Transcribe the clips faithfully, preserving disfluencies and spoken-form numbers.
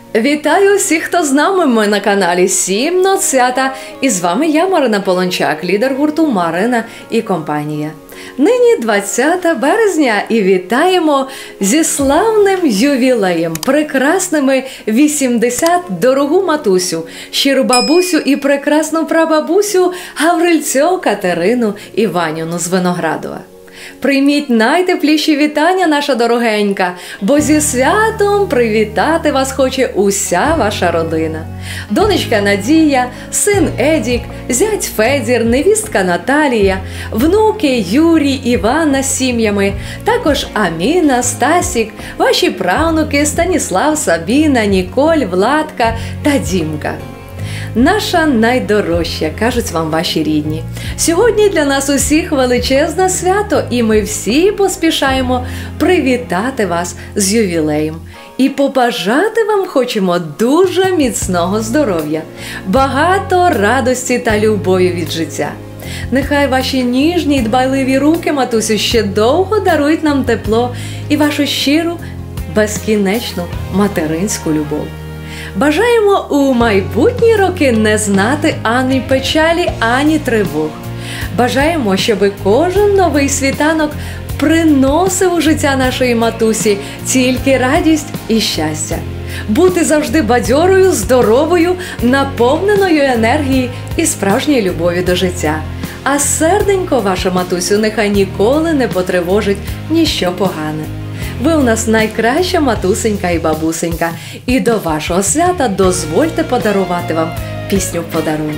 Вітаю всіх, хто з нами. Ми на каналі Сім Нот Свята. І з вами я, Марина Полончак, лідер гурту Марина і компанія. Нині двадцяте березня і вітаємо зі славним ювілеєм, прекрасними вісімдесят, дорогу матусю, щиру бабусю і прекрасну прабабусю Гаврильцьо Катерину Іванівну з Виноградова. Прийміть найтепліші вітання, наша дорогенька, бо зі святом привітати вас хоче уся ваша родина. Донечка Надія, син Едік, зять Федір, невістка Наталія, внуки Юрій, Іванна з сім'ями, також Аміна, Стасік, ваші правнуки Станіслав, Сабіна, Ніколь, Владка та Дімка. Наша найдорожча, кажуть вам ваші рідні. Сьогодні для нас усіх величезне свято, і ми всі поспішаємо привітати вас з ювілеєм. І побажати вам хочемо дуже міцного здоров'я, багато радості та любові від життя. Нехай ваші ніжні й дбайливі руки, матусю, ще довго дарують нам тепло і вашу щиру, безкінечну материнську любов. Бажаємо у майбутні роки не знати ані печалі, ані тривог. Бажаємо, щоб кожен новий світанок приносив у життя нашої матусі тільки радість і щастя. Бути завжди бадьорою, здоровою, наповненою енергії і справжньої любові до життя. А серденько ваша матусю нехай ніколи не потривожить ніщо погане. Ви у нас найкраща матусенька і бабусенька. І до вашого свята дозвольте подарувати вам пісню в подарунок.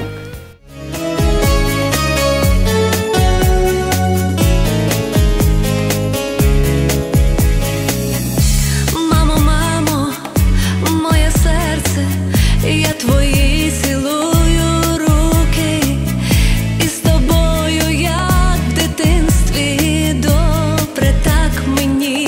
Мамо, мамо, моє серце, я твої цілую руки, і з тобою, як в дитинстві, добре так мені.